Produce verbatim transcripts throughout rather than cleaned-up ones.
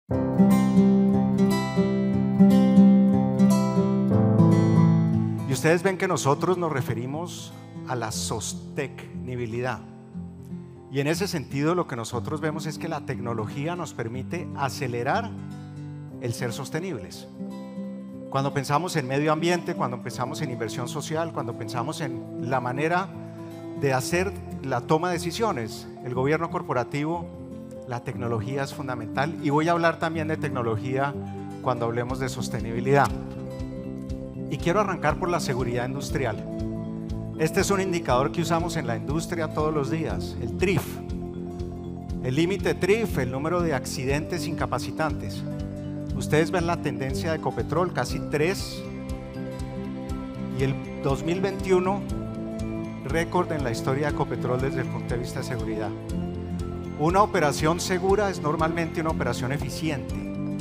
Y ustedes ven que nosotros nos referimos a la sostenibilidad. Y en ese sentido lo que nosotros vemos es que la tecnología nos permite acelerar el ser sostenibles. Cuando pensamos en medio ambiente, cuando pensamos en inversión social, cuando pensamos en la manera de hacer la toma de decisiones, el gobierno corporativo, la tecnología es fundamental. Y voy a hablar también de tecnología cuando hablemos de sostenibilidad. Y quiero arrancar por la seguridad industrial. Este es un indicador que usamos en la industria todos los días, el T R I F. El límite T R I F, el número de accidentes incapacitantes. Ustedes ven la tendencia de Ecopetrol, casi tres. Y el dos mil veintiuno, récord en la historia de Ecopetrol desde el punto de vista de seguridad. Una operación segura es normalmente una operación eficiente.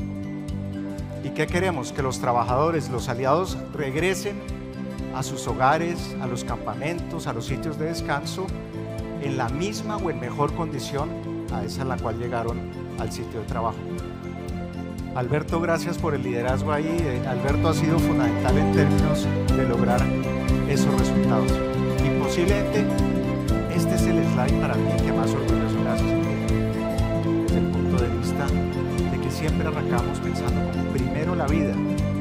¿Y qué queremos? Que los trabajadores, los aliados regresen a sus hogares, a los campamentos, a los sitios de descanso en la misma o en mejor condición a esa en la cual llegaron al sitio de trabajo. Alberto, gracias por el liderazgo ahí. Alberto ha sido fundamental en términos de lograr esos resultados. Y posiblemente este es el slide para mí que más orgulloso me hace sentir, desde el punto de vista de que siempre arrancamos pensando como primero la vida.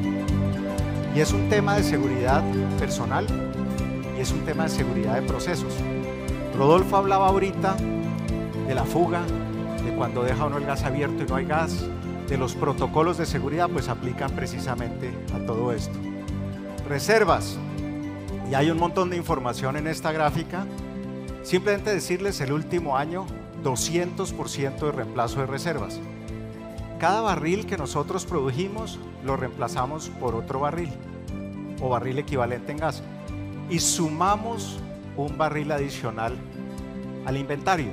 Y es un tema de seguridad personal y es un tema de seguridad de procesos. Rodolfo hablaba ahorita de la fuga, de cuando deja uno el gas abierto y no hay gas, de los protocolos de seguridad, pues aplican precisamente a todo esto. Reservas, y hay un montón de información en esta gráfica. Simplemente decirles, el último año, doscientos por ciento de reemplazo de reservas. Cada barril que nosotros produjimos lo reemplazamos por otro barril o barril equivalente en gas y sumamos un barril adicional al inventario,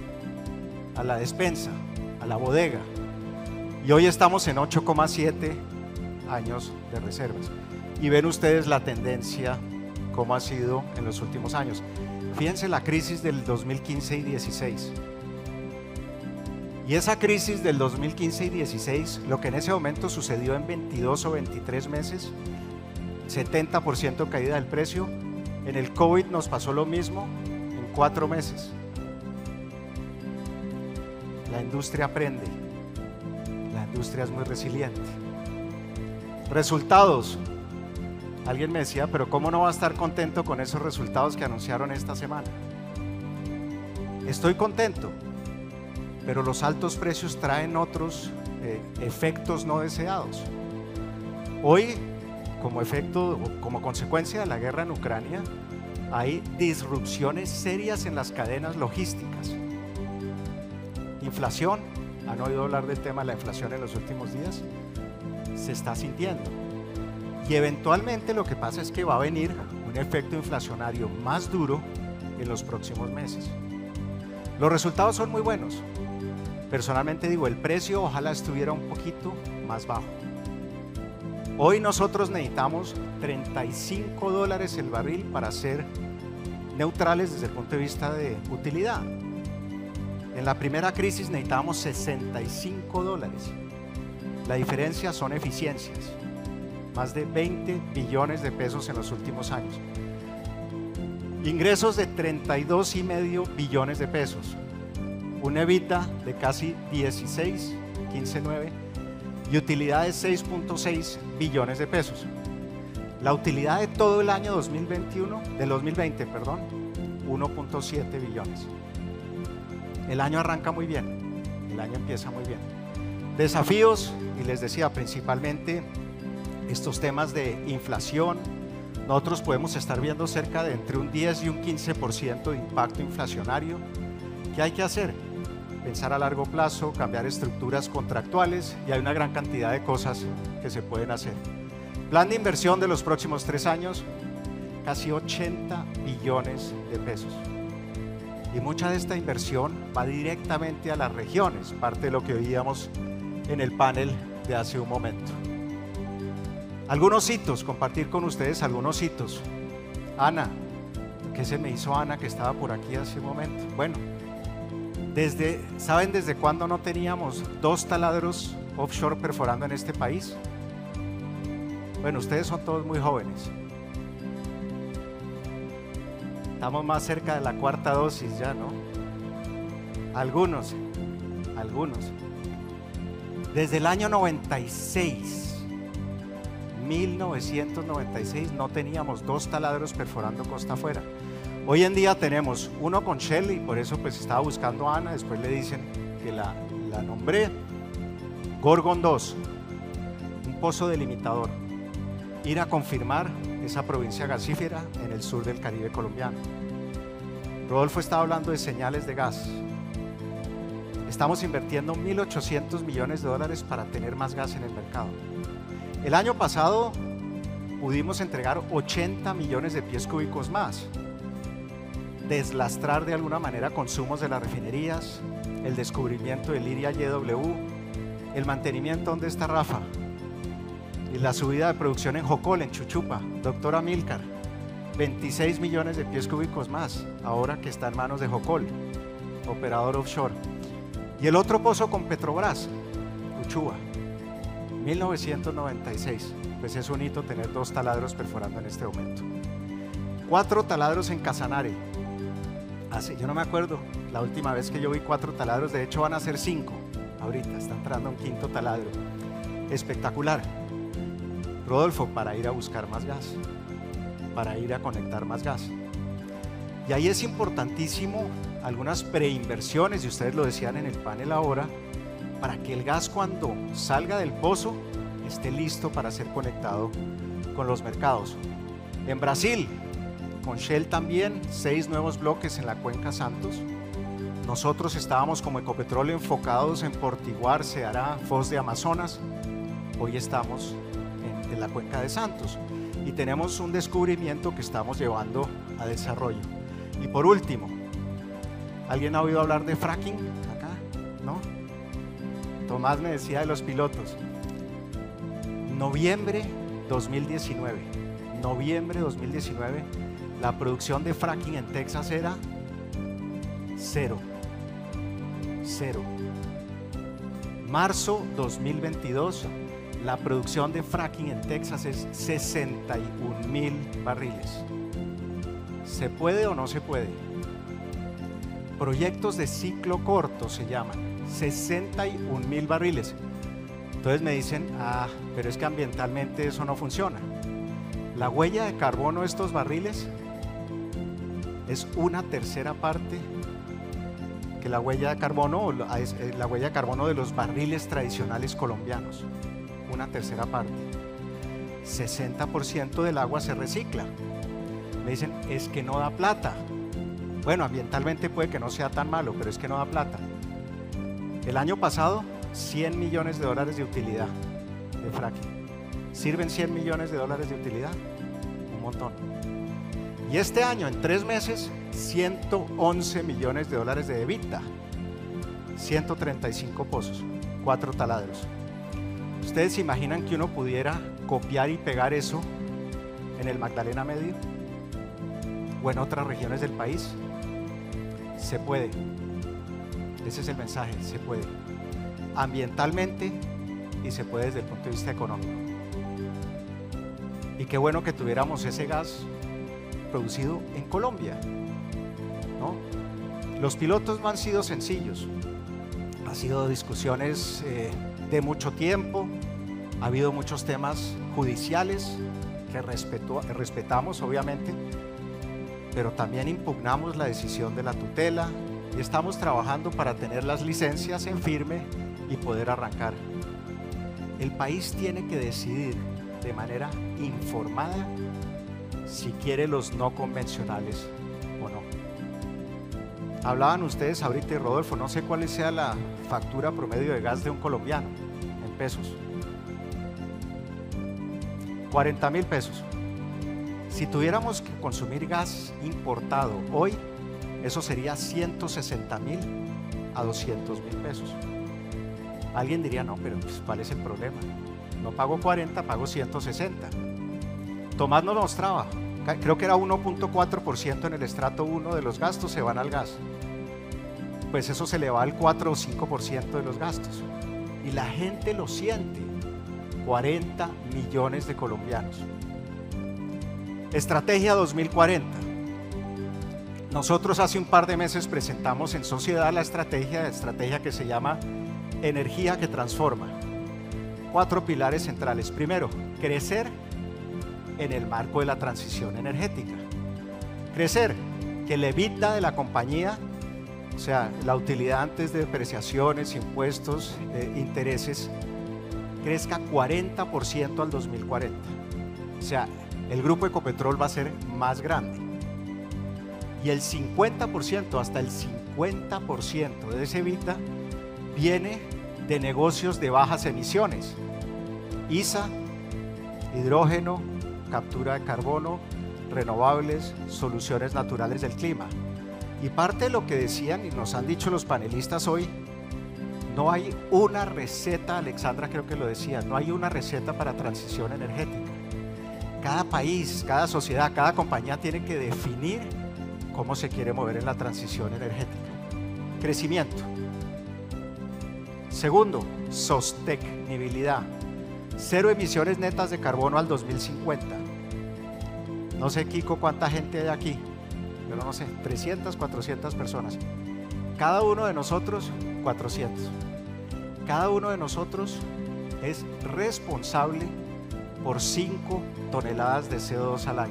a la despensa, a la bodega, y hoy estamos en ocho coma siete años de reservas. Y ven ustedes la tendencia cómo ha sido en los últimos años. Fíjense la crisis del dos mil quince y dieciséis. Y esa crisis del dos mil quince y dieciséis, lo que en ese momento sucedió en veintidós o veintitrés meses, setenta por ciento caída del precio. En el COVID nos pasó lo mismo en cuatro meses. La industria aprende, la industria es muy resiliente. Resultados. Alguien me decía, pero ¿cómo no va a estar contento con esos resultados que anunciaron esta semana? Estoy contento, pero los altos precios traen otros eh, efectos no deseados. Hoy, como efecto, como consecuencia de la guerra en Ucrania, hay disrupciones serias en las cadenas logísticas. Inflación, ¿han oído hablar del tema de la inflación en los últimos días? Se está sintiendo. Y eventualmente lo que pasa es que va a venir un efecto inflacionario más duro en los próximos meses. Los resultados son muy buenos. Personalmente digo, el precio ojalá estuviera un poquito más bajo. Hoy nosotros necesitamos treinta y cinco dólares el barril para ser neutrales desde el punto de vista de utilidad. En la primera crisis necesitábamos sesenta y cinco dólares. La diferencia son eficiencias. Más de veinte billones de pesos en los últimos años. Ingresos de treinta y dos y medio billones de pesos. Un EBITDA de casi dieciséis, quince, nueve y utilidad de seis punto seis billones de pesos. La utilidad de todo el año dos mil veintiuno, del dos mil veinte, perdón, uno punto siete billones. El año arranca muy bien, el año empieza muy bien. Desafíos, y les decía principalmente estos temas de inflación. Nosotros podemos estar viendo cerca de entre un diez y un quince por ciento de impacto inflacionario. ¿Qué hay que hacer? Pensar a largo plazo, cambiar estructuras contractuales, y hay una gran cantidad de cosas que se pueden hacer. Plan de inversión de los próximos tres años, casi ochenta billones de pesos. Y mucha de esta inversión va directamente a las regiones, parte de lo que oíamos en el panel de hace un momento. Algunos hitos, compartir con ustedes algunos hitos. Ana, ¿qué se me hizo Ana que estaba por aquí hace un momento? Bueno, desde, ¿saben desde cuándo no teníamos dos taladros offshore perforando en este país? Bueno, ustedes son todos muy jóvenes. Estamos más cerca de la cuarta dosis ya, ¿no? Algunos, algunos. Desde el año noventa y seis, mil novecientos noventa y seis, no teníamos dos taladros perforando costa afuera. Hoy en día tenemos uno con Shell y por eso pues estaba buscando a Ana, después le dicen que la, la nombré. Gorgon dos, un pozo delimitador, ir a confirmar esa provincia gasífera en el sur del Caribe colombiano. Rodolfo estaba hablando de señales de gas. Estamos invirtiendo mil ochocientos millones de dólares para tener más gas en el mercado. El año pasado pudimos entregar ochenta millones de pies cúbicos más, deslastrar de alguna manera consumos de las refinerías, el descubrimiento del Liria Y W, el mantenimiento. ¿Dónde está Rafa? Y la subida de producción en Jocol, en Chuchupa, doctora Milcar, veintiséis millones de pies cúbicos más, ahora que está en manos de Jocol, operador offshore. Y el otro pozo con Petrobras, Uchuba, mil novecientos noventa y seis, pues es un hito tener dos taladros perforando en este momento. Cuatro taladros en Casanare. Hace, yo no me acuerdo la última vez que yo vi cuatro taladros, de hecho van a ser cinco, ahorita está entrando un quinto taladro. Espectacular. Rodolfo, para ir a buscar más gas, para ir a conectar más gas. Y ahí es importantísimo algunas preinversiones, y ustedes lo decían en el panel ahora, para que el gas cuando salga del pozo esté listo para ser conectado con los mercados. En Brasil, con Shell también, seis nuevos bloques en la cuenca Santos. Nosotros estábamos como Ecopetrol enfocados en Portiguar, Ceará, Foz de Amazonas. Hoy estamos en, en la cuenca de Santos y tenemos un descubrimiento que estamos llevando a desarrollo. Y por último, ¿alguien ha oído hablar de fracking acá? ¿No? Tomás me decía de los pilotos. Noviembre dos mil diecinueve, noviembre dos mil diecinueve, la producción de fracking en Texas era cero, cero. Marzo dos mil veintidós, la producción de fracking en Texas es sesenta y un mil barriles. ¿Se puede o no se puede? Proyectos de ciclo corto se llaman, sesenta y un mil barriles. Entonces me dicen, ah, pero es que ambientalmente eso no funciona. La huella de carbono de estos barriles es una tercera parte que la huella de carbono, la huella de carbono de los barriles tradicionales colombianos. Una tercera parte. sesenta por ciento del agua se recicla. Me dicen, es que no da plata. Bueno, ambientalmente puede que no sea tan malo, pero es que no da plata. El año pasado, cien millones de dólares de utilidad de fracking. ¿Sirven cien millones de dólares de utilidad? Un montón. Y este año, en tres meses, ciento once millones de dólares de EBITDA. ciento treinta y cinco pozos, cuatro taladros. ¿Ustedes se imaginan que uno pudiera copiar y pegar eso en el Magdalena Medio? ¿O en otras regiones del país? Se puede. Ese es el mensaje, se puede. Ambientalmente y se puede desde el punto de vista económico. Y qué bueno que tuviéramos ese gas producido en Colombia, ¿no? Los pilotos no han sido sencillos. Ha sido discusiones eh, de mucho tiempo, ha habido muchos temas judiciales que respeto, respetamos obviamente, pero también impugnamos la decisión de la tutela y estamos trabajando para tener las licencias en firme y poder arrancar. El país tiene que decidir de manera informada si quiere los no convencionales o no. Hablaban ustedes ahorita, y Rodolfo, no sé cuál sea la factura promedio de gas de un colombiano en pesos. cuarenta mil pesos. Si tuviéramos que consumir gas importado hoy, eso sería ciento sesenta mil a doscientos mil pesos. Alguien diría, no, pero pues, ¿cuál es el problema? No pago cuarenta, pago ciento sesenta. Tomás nos mostraba, creo que era uno punto cuatro por ciento en el estrato uno de los gastos se van al gas. Pues eso se le va al cuatro o cinco por ciento de los gastos. y la gente lo siente. cuarenta millones de colombianos. Estrategia dos mil cuarenta. Nosotros hace un par de meses presentamos en sociedad la estrategia, estrategia que se llama Energía que Transforma. Cuatro pilares centrales. Primero, crecer en el marco de la transición energética. Crecer, que el EBITDA de la compañía, o sea, la utilidad antes de depreciaciones, impuestos, eh, intereses, crezca cuarenta por ciento al dos mil cuarenta. O sea, el grupo Ecopetrol va a ser más grande. Y el cincuenta por ciento, hasta el cincuenta por ciento de ese EBITDA viene de negocios de bajas emisiones. I S A, hidrógeno, captura de carbono, renovables, soluciones naturales del clima. Y parte de lo que decían y nos han dicho los panelistas hoy, no hay una receta, Alexandra creo que lo decía, no hay una receta para transición energética. Cada país, cada sociedad, cada compañía tiene que definir cómo se quiere mover en la transición energética. Crecimiento. Segundo, sostenibilidad. Cero emisiones netas de carbono al dos mil cincuenta. No sé, Kiko, cuánta gente hay aquí, pero no sé, trescientas, cuatrocientas personas. Cada uno de nosotros, cuatrocientos. Cada uno de nosotros es responsable por cinco toneladas de C O dos al año.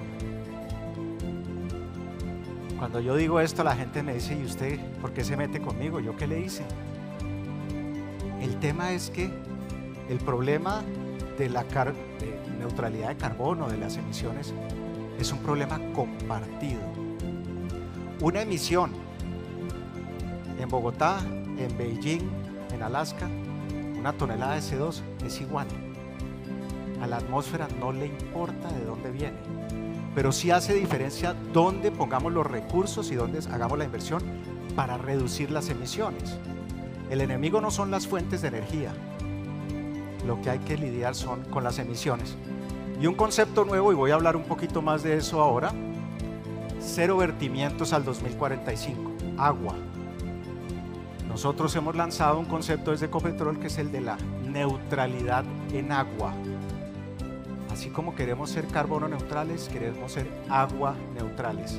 Cuando yo digo esto, la gente me dice, ¿y usted por qué se mete conmigo? ¿Yo qué le hice? El tema es que el problema de la car- de neutralidad de carbono, de las emisiones, es un problema compartido. Una emisión en Bogotá, en Beijing, en Alaska, una tonelada de C O dos es igual. A la atmósfera no le importa de dónde viene, pero sí hace diferencia dónde pongamos los recursos y dónde hagamos la inversión para reducir las emisiones. El enemigo no son las fuentes de energía, lo que hay que lidiar son con las emisiones. Y un concepto nuevo, y voy a hablar un poquito más de eso ahora, cero vertimientos al dos mil cuarenta y cinco, agua. Nosotros hemos lanzado un concepto desde Ecopetrol que es el de la neutralidad en agua. Así como queremos ser carbono neutrales, queremos ser agua neutrales.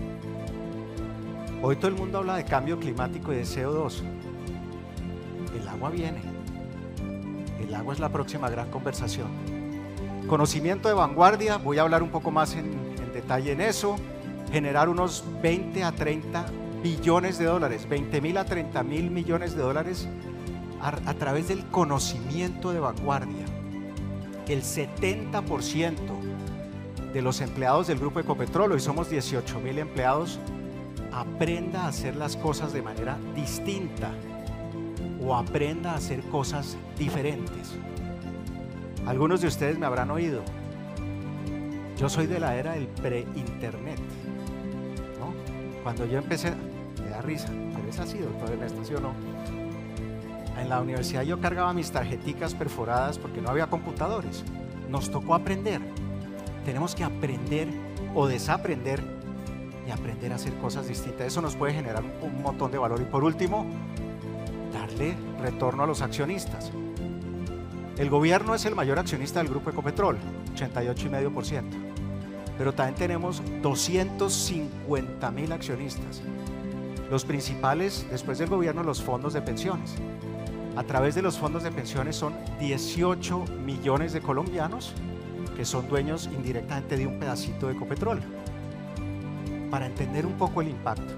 Hoy todo el mundo habla de cambio climático y de C O dos. El agua viene. El agua es la próxima gran conversación. Conocimiento de vanguardia, voy a hablar un poco más en, en detalle en eso. Generar unos veinte a treinta billones de dólares, veinte mil a treinta mil millones de dólares a, a través del conocimiento de vanguardia. El setenta por ciento de los empleados del grupo Ecopetrol, hoy somos dieciocho mil empleados, aprenda a hacer las cosas de manera distinta o aprenda a hacer cosas diferentes. Algunos de ustedes me habrán oído, yo soy de la era del pre-internet, ¿no? Cuando yo empecé, me da risa, pero es así, doctor Ernesto, ¿sí o no? En la universidad yo cargaba mis tarjeticas perforadas porque no había computadores. Nos tocó aprender. Tenemos que aprender o desaprender y aprender a hacer cosas distintas. Eso nos puede generar un montón de valor. Y por último, darle retorno a los accionistas. El gobierno es el mayor accionista del grupo Ecopetrol, ochenta y ocho coma cinco por ciento. Pero también tenemos doscientos cincuenta mil accionistas. Los principales, después del gobierno, los fondos de pensiones. A través de los fondos de pensiones son dieciocho millones de colombianos que son dueños indirectamente de un pedacito de Ecopetrol. Para entender un poco el impacto.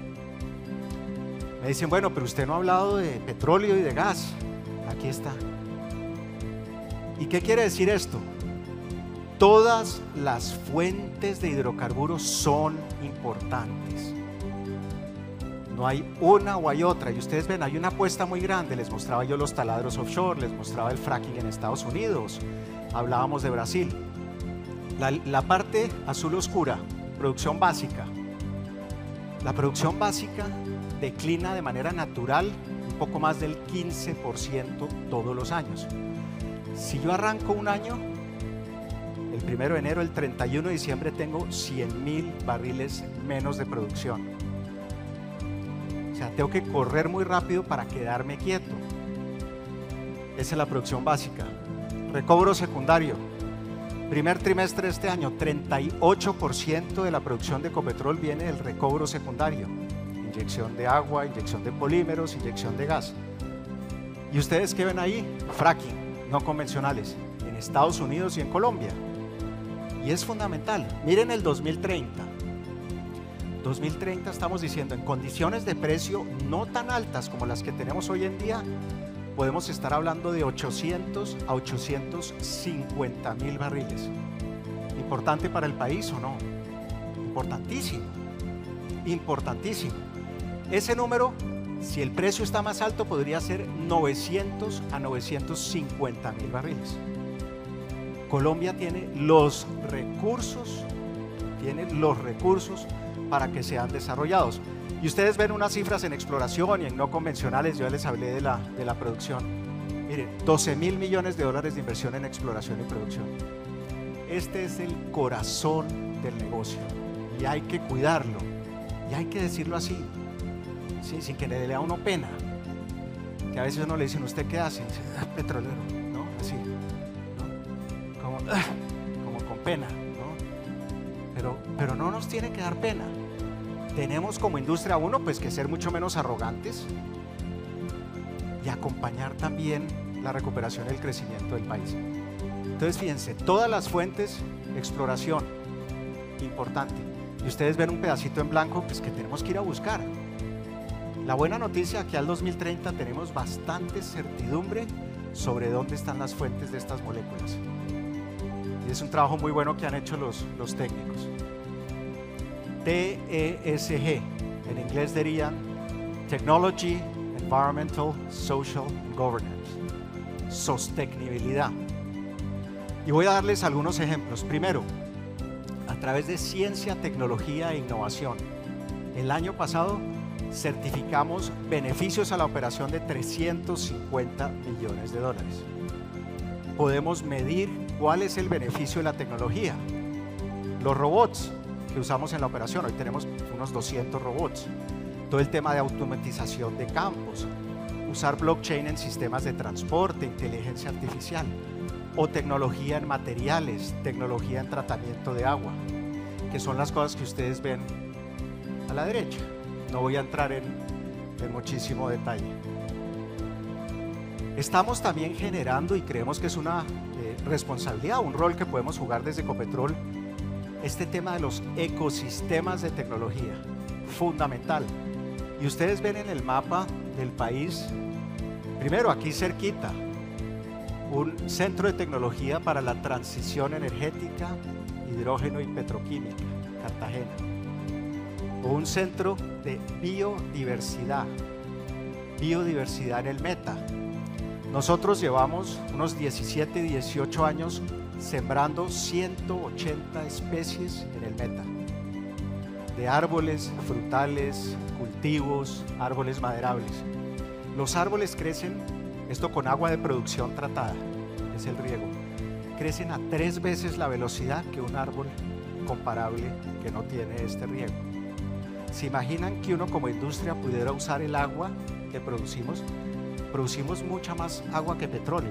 Me dicen, bueno, pero usted no ha hablado de petróleo y de gas. Aquí está. ¿Y qué quiere decir esto? Todas las fuentes de hidrocarburos son importantes. No hay una o hay otra, y ustedes ven, hay una apuesta muy grande. Les mostraba yo los taladros offshore, les mostraba el fracking en Estados Unidos, hablábamos de Brasil. La, la parte azul oscura, producción básica. La producción básica declina de manera natural un poco más del quince por ciento todos los años. Si yo arranco un año, el primero de enero, el treinta y uno de diciembre tengo cien mil barriles menos de producción. O sea, tengo que correr muy rápido para quedarme quieto. Esa es la producción básica. Recobro secundario. Primer trimestre de este año, treinta y ocho por ciento de la producción de Ecopetrol viene del recobro secundario. Inyección de agua, inyección de polímeros, inyección de gas. ¿Y ustedes qué ven ahí? Fracking, no convencionales, en Estados Unidos y en Colombia. Y es fundamental. Miren el dos mil treinta. dos mil treinta estamos diciendo, en condiciones de precio no tan altas como las que tenemos hoy en día, podemos estar hablando de ochocientos a ochocientos cincuenta mil barriles. ¿Importante para el país o no? Importantísimo, importantísimo. Ese número, si el precio está más alto, podría ser novecientos a novecientos cincuenta mil barriles. Colombia tiene los recursos, tiene los recursos para que sean desarrollados. Y ustedes ven unas cifras en exploración y en no convencionales. Yo les hablé de la, de la producción. Miren, doce mil millones de dólares de inversión en exploración y producción. Este es el corazón del negocio y hay que cuidarlo y hay que decirlo así, ¿sí? Sin que le dé a uno pena, que a veces uno le dicen, ¿usted qué hace? Y dice, ah, petrolero, ¿no? Así, ¿no? Como, ah, como con pena, ¿no? Pero, pero no nos tiene que dar pena. Tenemos como industria, uno, pues que ser mucho menos arrogantes y acompañar también la recuperación y el crecimiento del país. Entonces, fíjense, todas las fuentes, exploración, importante. Y ustedes ven un pedacito en blanco, pues que tenemos que ir a buscar. La buena noticia, que al dos mil treinta tenemos bastante certidumbre sobre dónde están las fuentes de estas moléculas. Y es un trabajo muy bueno que han hecho los, los técnicos. T E S G, en inglés dirían Technology, Environmental, Social and Governance, sostenibilidad. Y voy a darles algunos ejemplos. Primero, a través de ciencia, tecnología e innovación. El año pasado certificamos beneficios a la operación de trescientos cincuenta millones de dólares. Podemos medir cuál es el beneficio de la tecnología. Los robots que usamos en la operación, hoy tenemos unos doscientos robots. Todo el tema de automatización de campos, usar blockchain en sistemas de transporte, inteligencia artificial, o tecnología en materiales, tecnología en tratamiento de agua, que son las cosas que ustedes ven a la derecha. No voy a entrar en, en muchísimo detalle. Estamos también generando, y creemos que es una eh, responsabilidad, un rol que podemos jugar desde Ecopetrol, este tema de los ecosistemas de tecnología, fundamental. Y ustedes ven en el mapa del país, primero aquí cerquita, un centro de tecnología para la transición energética, hidrógeno y petroquímica, Cartagena. O un centro de biodiversidad, biodiversidad en el Meta. Nosotros llevamos unos diecisiete, dieciocho años sembrando ciento ochenta especies en el Meta, de árboles, frutales, cultivos, árboles maderables. Los árboles crecen, esto con agua de producción tratada, es el riego, crecen a tres veces la velocidad que un árbol comparable que no tiene este riego. ¿Se imaginan que uno como industria pudiera usar el agua que producimos? Producimos mucha más agua que petróleo.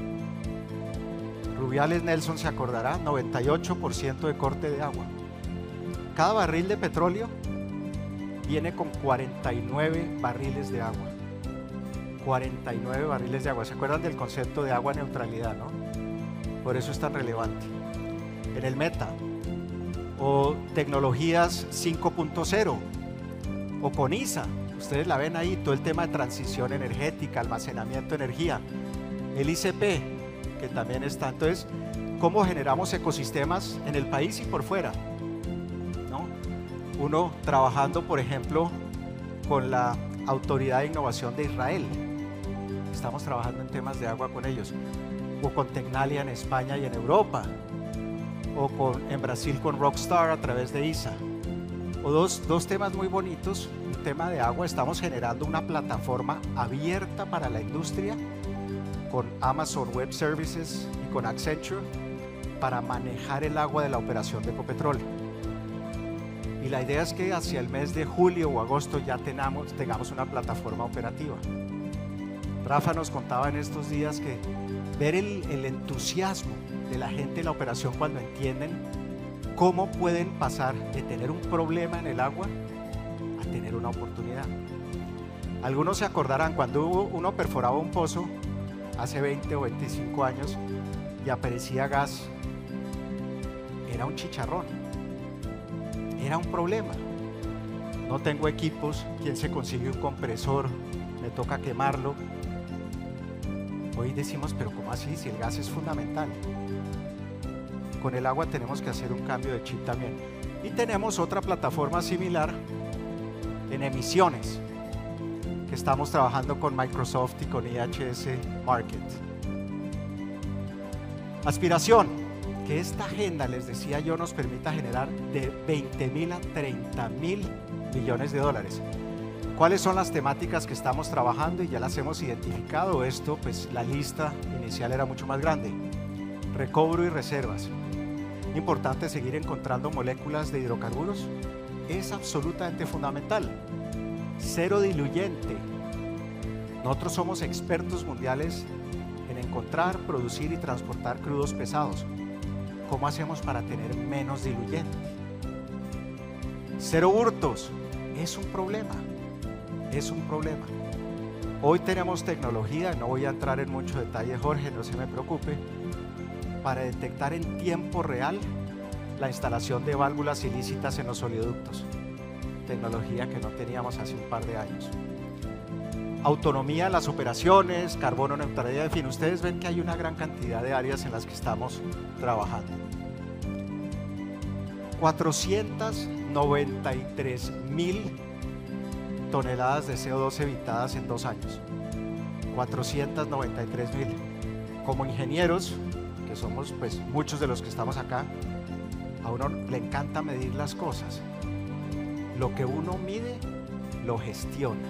Rubiales Nelson se acordará, noventa y ocho por ciento de corte de agua. Cada barril de petróleo viene con cuarenta y nueve barriles de agua. cuarenta y nueve barriles de agua. ¿Se acuerdan del concepto de agua neutralidad, no? Por eso es tan relevante. En el Meta, o tecnologías cinco punto cero, o con I S A, ustedes la ven ahí, todo el tema de transición energética, almacenamiento de energía, el I C P, que también está. Entonces, ¿cómo generamos ecosistemas en el país y por fuera? ¿No? Uno trabajando, por ejemplo, con la Autoridad de Innovación de Israel. Estamos trabajando en temas de agua con ellos. O con Tecnalia en España y en Europa. O con, en Brasil con Rockstar a través de I S A. O dos, dos temas muy bonitos. Un tema de agua. Estamos generando una plataforma abierta para la industria con Amazon Web Services y con Accenture para manejar el agua de la operación de Ecopetrol. Y la idea es que hacia el mes de julio o agosto ya tengamos, tengamos una plataforma operativa. Rafa nos contaba en estos días que ver el, el entusiasmo de la gente en la operación cuando entienden cómo pueden pasar de tener un problema en el agua a tener una oportunidad. Algunos se acordarán cuando uno perforaba un pozo hace veinte o veinticinco años y aparecía gas, era un chicharrón, era un problema. No tengo equipos, ¿quién se consigue un compresor? Me toca quemarlo. Hoy decimos, pero ¿cómo así? Si el gas es fundamental. Con el agua tenemos que hacer un cambio de chip también. Y tenemos otra plataforma similar en emisiones, que estamos trabajando con Microsoft y con I H S Markit. Aspiración, que esta agenda, les decía yo, nos permita generar de veinte mil a treinta mil millones de dólares. ¿Cuáles son las temáticas que estamos trabajando? Y ya las hemos identificado. Esto, pues la lista inicial era mucho más grande. Recobro y reservas. Importante seguir encontrando moléculas de hidrocarburos. Es absolutamente fundamental. Cero diluyente. Nosotros somos expertos mundiales en encontrar, producir y transportar crudos pesados. ¿Cómo hacemos para tener menos diluyente? Cero hurtos. Es un problema. Es un problema. Hoy tenemos tecnología, no voy a entrar en mucho detalle, Jorge, no se me preocupe, para detectar en tiempo real la instalación de válvulas ilícitas en los oleoductos. Tecnología que no teníamos hace un par de años. Autonomía en las operaciones, carbono neutralidad, en fin, ustedes ven que hay una gran cantidad de áreas en las que estamos trabajando. cuatrocientas noventa y tres mil toneladas de C O dos evitadas en dos años. cuatrocientas noventa y tres mil. Como ingenieros, que somos pues muchos de los que estamos acá, a uno le encanta medir las cosas. Lo que uno mide, lo gestiona.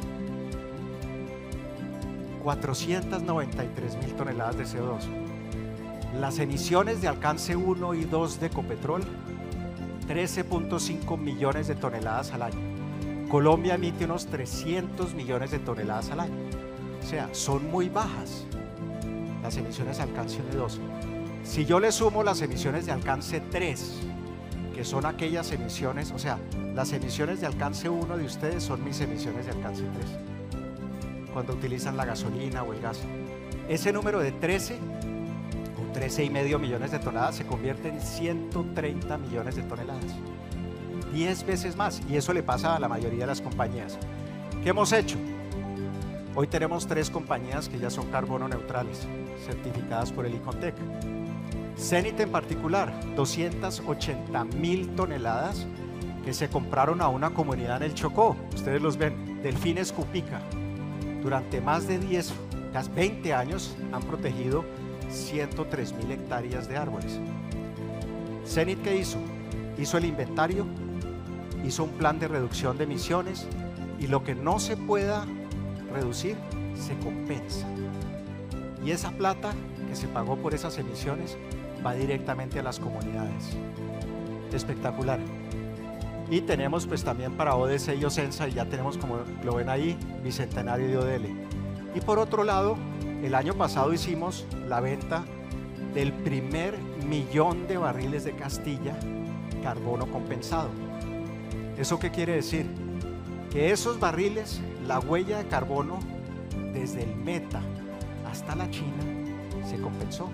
cuatrocientas noventa y tres mil toneladas de C O dos. Las emisiones de alcance uno y dos de Ecopetrol, trece punto cinco millones de toneladas al año. Colombia emite unos trescientos millones de toneladas al año. O sea, son muy bajas las emisiones de alcance uno y dos. Si yo le sumo las emisiones de alcance tres, que son aquellas emisiones, o sea, las emisiones de alcance uno de ustedes son mis emisiones de alcance tres, cuando utilizan la gasolina o el gas. Ese número de trece o trece y medio millones de toneladas se convierte en ciento treinta millones de toneladas. diez veces más, y eso le pasa a la mayoría de las compañías. ¿Qué hemos hecho? Hoy tenemos tres compañías que ya son carbono neutrales, certificadas por el ICONTEC. Zenit en particular, doscientas ochenta mil toneladas que se compraron a una comunidad en el Chocó. Ustedes los ven, Delfines Cupica. Durante más de diez, casi veinte años han protegido ciento tres mil hectáreas de árboles. Zenit, ¿qué hizo? Hizo el inventario, hizo un plan de reducción de emisiones y lo que no se pueda reducir se compensa. Y esa plata que se pagó por esas emisiones va directamente a las comunidades. Espectacular. Y tenemos pues también para O D C y Ocensa, y ya tenemos, como lo ven ahí, Bicentenario de O D L. Y por otro lado, el año pasado hicimos la venta del primer millón de barriles de Castilla carbono compensado. ¿Eso qué quiere decir? Que esos barriles, la huella de carbono desde el Meta hasta la China se compensó.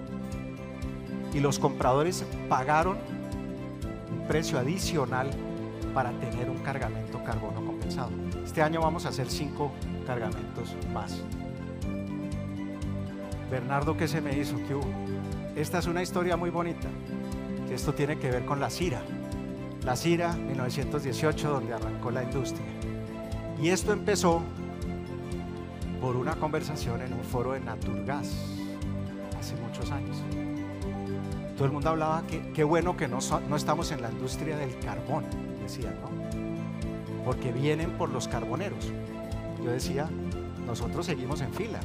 Y los compradores pagaron un precio adicional para tener un cargamento carbono compensado. Este año vamos a hacer cinco cargamentos más. Bernardo, ¿qué se me hizo? ¿Qué hubo? Esta es una historia muy bonita, que esto tiene que ver con la CIRA. La CIRA, mil novecientos dieciocho, donde arrancó la industria. Y esto empezó por una conversación en un foro de Naturgas hace muchos años. Todo el mundo hablaba que qué bueno que no, so, no estamos en la industria del carbón, decían, ¿no? Porque vienen por los carboneros. Yo decía, nosotros seguimos en fila,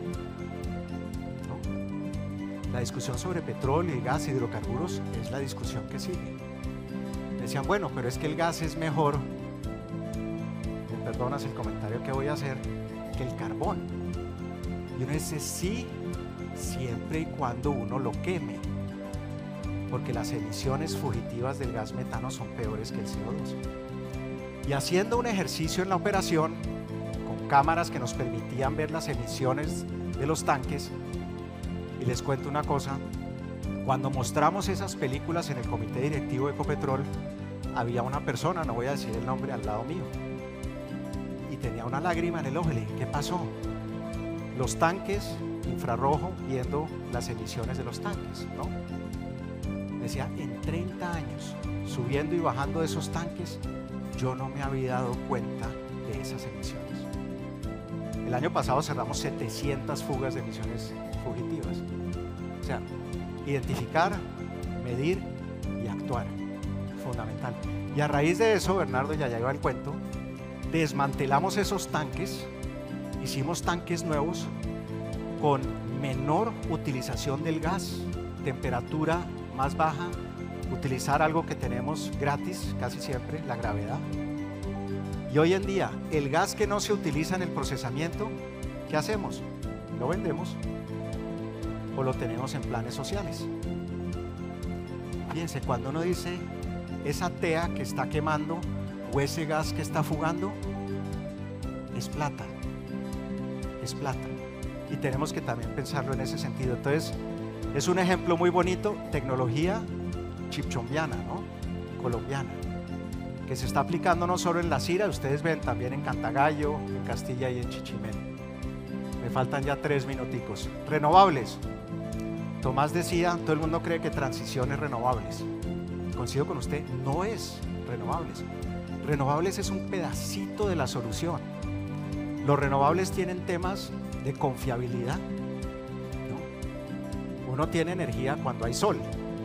¿no? La discusión sobre petróleo y gas, hidrocarburos, es la discusión que sigue. Decían, bueno, pero es que el gas es mejor, me perdonas el comentario que voy a hacer, que el carbón. Y uno dice sí, siempre y cuando uno lo queme, porque las emisiones fugitivas del gas metano son peores que el C O dos. Y haciendo un ejercicio en la operación, con cámaras que nos permitían ver las emisiones de los tanques, y les cuento una cosa, cuando mostramos esas películas en el comité directivo de Ecopetrol, había una persona, no voy a decir el nombre, al lado mío, y tenía una lágrima en el ojo. Le dije, ¿qué pasó? Los tanques, infrarrojo, viendo las emisiones de los tanques, ¿no? Decía, en treinta años, subiendo y bajando de esos tanques, yo no me había dado cuenta de esas emisiones. El año pasado cerramos setecientas fugas de emisiones fugitivas. O sea, identificar, medir y actuar, fundamental. Y a raíz de eso, Bernardo, ya ya iba el cuento, desmantelamos esos tanques, hicimos tanques nuevos con menor utilización del gas, temperatura más baja, utilizar algo que tenemos gratis casi siempre, la gravedad. Y hoy en día, el gas que no se utiliza en el procesamiento, ¿qué hacemos? Lo vendemos o lo tenemos en planes sociales. Fíjense, cuando uno dice esa tea que está quemando o ese gas que está fugando, es plata, es plata. Y tenemos que también pensarlo en ese sentido. Entonces, es un ejemplo muy bonito, tecnología chipchombiana, ¿no? Colombiana, que se está aplicando no solo en La Cira, ustedes ven también en Cantagallo, en Castilla y en Chichimén. Me faltan ya tres minuticos. Renovables. Tomás decía, todo el mundo cree que transiciones renovables. Coincido con usted, no es renovables. Renovables es un pedacito de la solución. Los renovables tienen temas de confiabilidad, ¿no? Uno tiene energía cuando hay sol,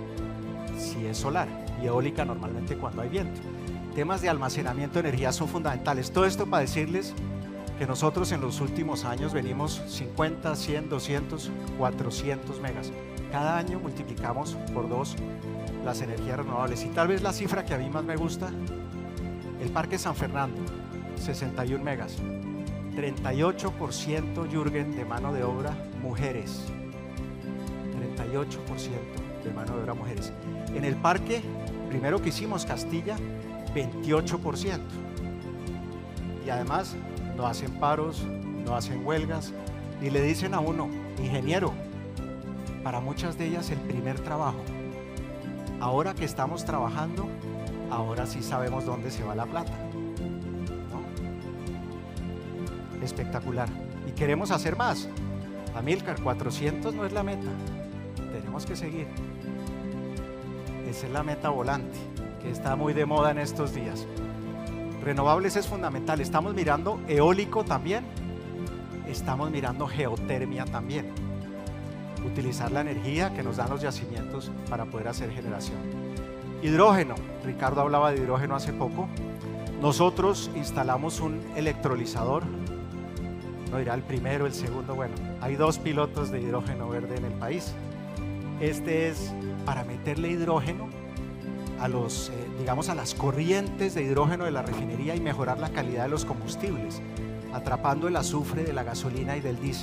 si es solar, y eólica normalmente cuando hay viento. Temas de almacenamiento de energía son fundamentales. Todo esto para decirles que nosotros en los últimos años venimos cincuenta, cien, doscientos, cuatrocientos megas. Cada año multiplicamos por dos las energías renovables. Y tal vez la cifra que a mí más me gusta, el Parque San Fernando, sesenta y un megas. treinta y ocho por ciento, Jürgen, de mano de obra mujeres. treinta y ocho por ciento de mano de obra mujeres. En el parque, primero que hicimos, Castilla, veintiocho por ciento. Y además no hacen paros, no hacen huelgas, y le dicen a uno, ingeniero, para muchas de ellas el primer trabajo. Ahora que estamos trabajando, ahora sí sabemos dónde se va la plata, ¿no? Espectacular. Y queremos hacer más. Amílcar, cuatrocientos no es la meta, tenemos que seguir. Esa es la meta volante, que está muy de moda en estos días. Renovables es fundamental. Estamos mirando eólico también, estamos mirando geotermia también. Utilizar la energía que nos dan los yacimientos para poder hacer generación. Hidrógeno, Ricardo hablaba de hidrógeno hace poco. Nosotros instalamos un electrolizador, no dirá el primero, el segundo, bueno, hay dos pilotos de hidrógeno verde en el país. Este es para meterle hidrógeno a los, eh, digamos, a las corrientes de hidrógeno de la refinería y mejorar la calidad de los combustibles, atrapando el azufre de la gasolina y del diésel.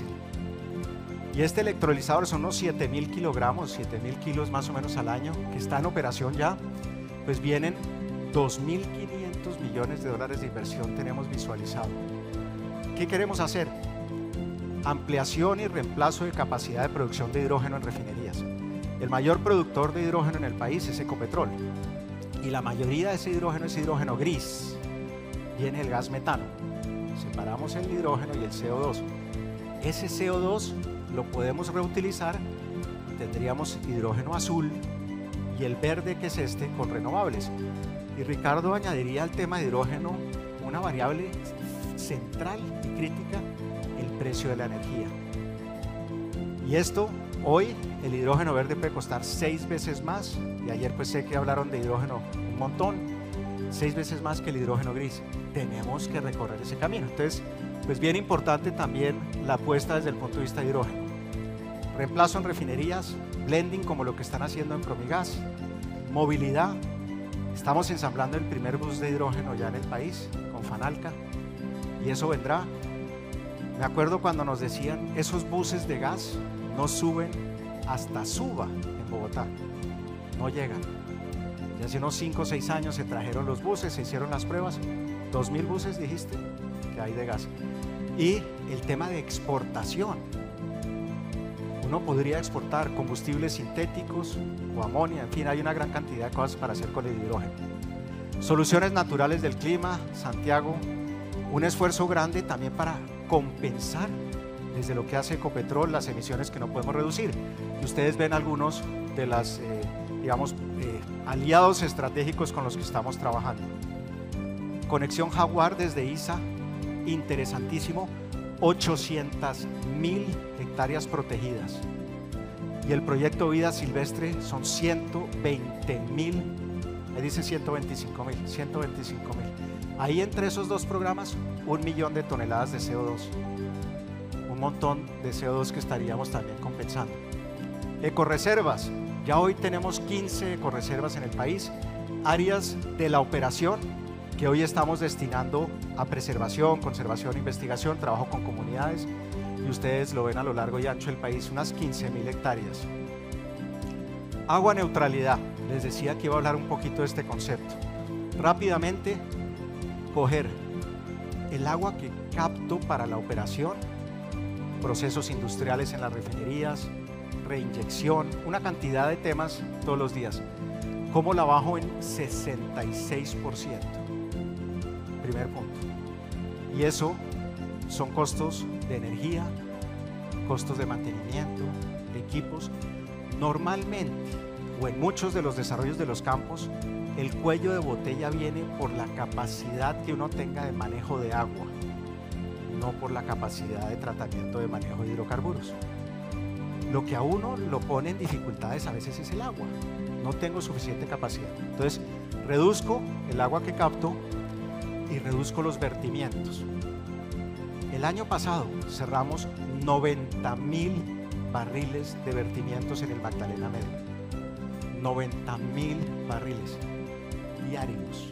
Y este electrolizador son unos siete mil kilogramos, siete mil kilos más o menos al año, que está en operación ya. Pues vienen dos mil quinientos millones de dólares de inversión, tenemos visualizado. ¿Qué queremos hacer? Ampliación y reemplazo de capacidad de producción de hidrógeno en refinerías. El mayor productor de hidrógeno en el país es Ecopetrol, y la mayoría de ese hidrógeno es hidrógeno gris. Viene el gas metano. Separamos el hidrógeno y el C O dos. Ese C O dos lo podemos reutilizar y tendríamos hidrógeno azul y el verde, que es este, con renovables. Y Ricardo añadiría al tema de hidrógeno una variable central y crítica, el precio de la energía. Y esto, hoy el hidrógeno verde puede costar seis veces más, y ayer pues sé que hablaron de hidrógeno un montón, seis veces más que el hidrógeno gris. Tenemos que recorrer ese camino. Entonces, pues bien importante también la apuesta desde el punto de vista de hidrógeno. Reemplazo en refinerías, blending como lo que están haciendo en Promigas, movilidad. Estamos ensamblando el primer bus de hidrógeno ya en el país con Fanalca, y eso vendrá. Me acuerdo cuando nos decían, esos buses de gas no suben hasta Suba, en Bogotá, no llegan. Y hace unos cinco o seis años se trajeron los buses, se hicieron las pruebas, dos mil buses dijiste que hay de gas. Y el tema de exportación, uno podría exportar combustibles sintéticos o amonia, en fin, hay una gran cantidad de cosas para hacer con el hidrógeno. Soluciones naturales del clima, Santiago, un esfuerzo grande también para compensar desde lo que hace Ecopetrol las emisiones que no podemos reducir. Y ustedes ven algunos de los, eh, digamos, eh, aliados estratégicos con los que estamos trabajando. Conexión Jaguar desde I S A, interesantísimo, ochocientas mil hectáreas protegidas. Y el proyecto Vida Silvestre son ciento veinte mil, me dice ciento veinticinco mil, ciento veinticinco mil. Ahí entre esos dos programas, un millón de toneladas de C O dos. Un montón de C O dos que estaríamos también compensando. Ecoreservas, ya hoy tenemos quince ecoreservas en el país, áreas de la operación que hoy estamos destinando a preservación, conservación, investigación, trabajo con comunidades, y ustedes lo ven a lo largo y ancho del país, unas quince mil hectáreas. Agua neutralidad, les decía que iba a hablar un poquito de este concepto. Rápidamente, coger el agua que capto para la operación, procesos industriales en las refinerías, reinyección, una cantidad de temas todos los días. ¿Cómo la bajo en sesenta y seis por ciento? Primer punto. Y eso son costos de energía, costos de mantenimiento, equipos. Normalmente, o en muchos de los desarrollos de los campos, el cuello de botella viene por la capacidad que uno tenga de manejo de agua, no por la capacidad de tratamiento de manejo de hidrocarburos. Lo que a uno lo pone en dificultades a veces es el agua. No tengo suficiente capacidad. Entonces, reduzco el agua que capto y reduzco los vertimientos. El año pasado cerramos noventa mil barriles de vertimientos en el Magdalena Medio. noventa mil barriles diarios.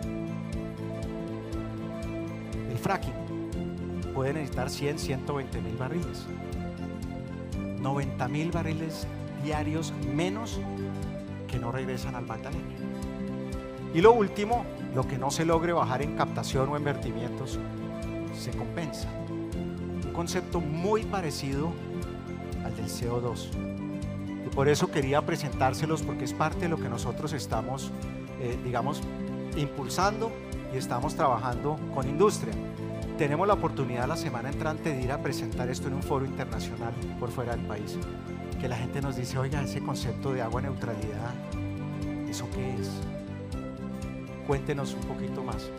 El fracking puede necesitar cien, ciento veinte mil barriles. noventa mil barriles diarios menos que no regresan al Magdalena. Y lo último, lo que no se logre bajar en captación o en vertimientos, se compensa. Un concepto muy parecido al del C O dos. Y por eso quería presentárselos, porque es parte de lo que nosotros estamos, eh, digamos, impulsando y estamos trabajando con industria. Tenemos la oportunidad la semana entrante de ir a presentar esto en un foro internacional por fuera del país. Que la gente nos dice, oiga, ese concepto de agua neutralidad, ¿eso qué es? Cuéntenos un poquito más.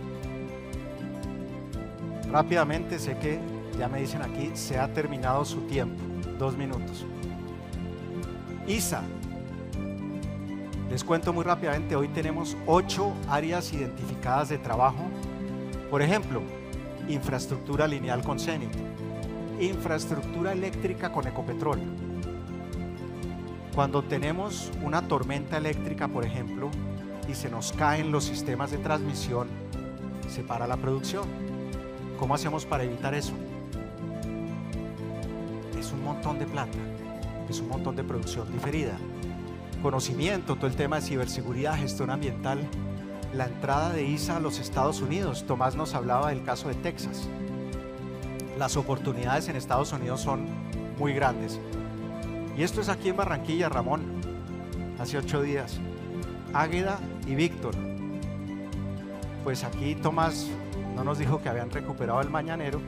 Rápidamente, sé que ya me dicen aquí, se ha terminado su tiempo, dos minutos. I S A, les cuento muy rápidamente, hoy tenemos ocho áreas identificadas de trabajo. Por ejemplo, infraestructura lineal con Cenit, infraestructura eléctrica con Ecopetrol. Cuando tenemos una tormenta eléctrica, por ejemplo, y se nos caen los sistemas de transmisión, se para la producción. ¿Cómo hacemos para evitar eso? Es un montón de plata, es un montón de producción diferida. Conocimiento, todo el tema de ciberseguridad, gestión ambiental, la entrada de I S A a los Estados Unidos. Tomás nos hablaba del caso de Texas. Las oportunidades en Estados Unidos son muy grandes. Y esto es aquí en Barranquilla, Ramón, hace ocho días. Águeda y Víctor. Pues aquí Tomás no nos dijo que habían recuperado el mañanero,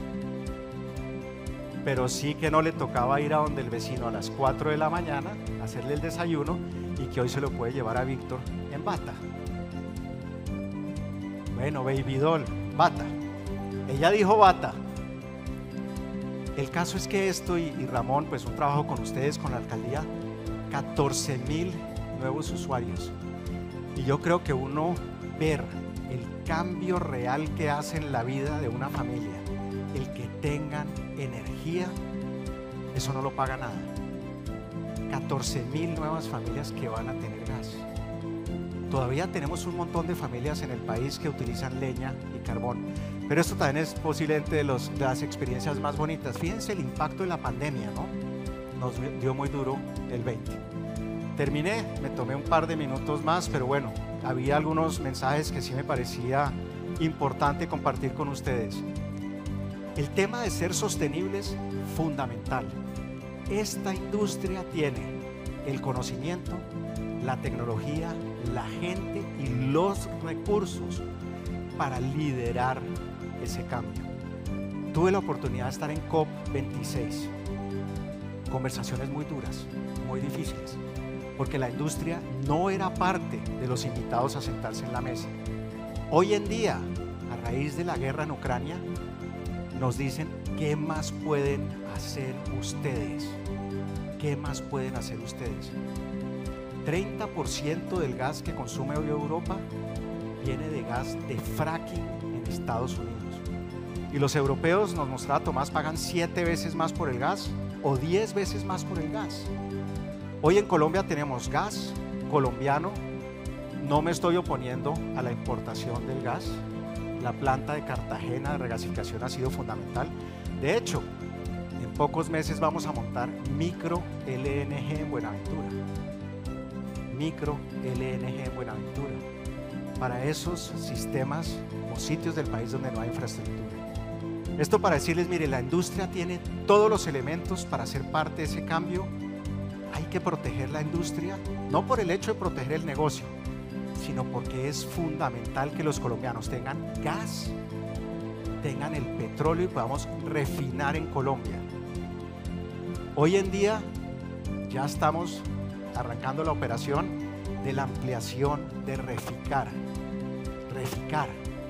pero sí que no le tocaba ir a donde el vecino a las cuatro de la mañana, hacerle el desayuno, y que hoy se lo puede llevar a Víctor en bata. Bueno, baby doll, bata. Ella dijo bata. El caso es que esto, y, y Ramón, pues un trabajo con ustedes, con la alcaldía, catorce mil nuevos usuarios. Y yo creo que uno ver el cambio real que hace en la vida de una familia, el que tengan energía, eso no lo paga nada. catorce mil nuevas familias que van a tener gas. Todavía tenemos un montón de familias en el país que utilizan leña y carbón. Pero esto también es posiblemente de, los, de las experiencias más bonitas. Fíjense el impacto de la pandemia, ¿no? Nos dio muy duro el veinte. Terminé, me tomé un par de minutos más, pero bueno, había algunos mensajes que sí me parecía importante compartir con ustedes. El tema de ser sostenibles, fundamental. Esta industria tiene el conocimiento, la tecnología, la gente y los recursos para liderar ese cambio. Tuve la oportunidad de estar en COP veintiséis. Conversaciones muy duras, muy difíciles, porque la industria no era parte de los invitados a sentarse en la mesa. Hoy en día, a raíz de la guerra en Ucrania, nos dicen qué más pueden hacer ustedes. ¿Qué más pueden hacer ustedes? treinta por ciento del gas que consume hoy Europa viene de gas de fracking en Estados Unidos. Y los europeos, nos mostraba Tomás, pagan siete veces más por el gas o diez veces más por el gas. Hoy en Colombia tenemos gas colombiano. No me estoy oponiendo a la importación del gas. La planta de Cartagena de regasificación ha sido fundamental. De hecho, en pocos meses vamos a montar micro L N G en Buenaventura. Micro L N G en Buenaventura. Para esos sistemas o sitios del país donde no hay infraestructura. Esto para decirles, mire, la industria tiene todos los elementos para ser parte de ese cambio. Hay que proteger la industria, no por el hecho de proteger el negocio, sino porque es fundamental que los colombianos tengan gas, tengan el petróleo y podamos refinar en Colombia. Hoy en día ya estamos arrancando la operación de la ampliación de Reficar. Reficar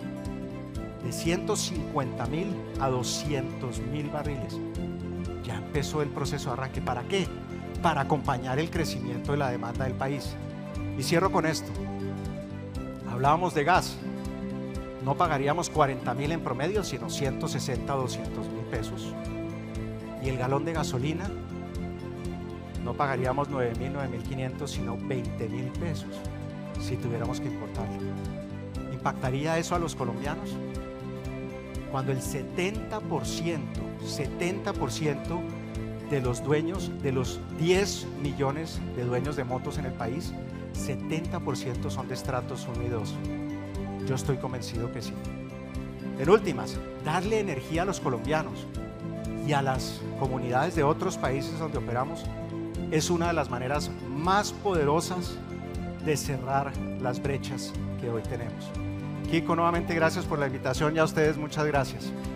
de ciento cincuenta mil a doscientos mil barriles. Ya empezó el proceso de arranque. ¿Para qué? Para acompañar el crecimiento de la demanda del país. Y cierro con esto. Hablábamos de gas. No pagaríamos cuarenta mil en promedio, sino ciento sesenta a doscientos mil pesos. Y el galón de gasolina, no pagaríamos nueve mil, nueve mil quinientos, sino veinte mil pesos si tuviéramos que importarlo. ¿Impactaría eso a los colombianos? Cuando el setenta por ciento, setenta por ciento de los dueños, de los diez millones de dueños de motos en el país, setenta por ciento son de estratos uno y dos. Yo estoy convencido que sí. En últimas, darle energía a los colombianos y a las comunidades de otros países donde operamos es una de las maneras más poderosas de cerrar las brechas que hoy tenemos. Kiko, nuevamente gracias por la invitación y a ustedes muchas gracias.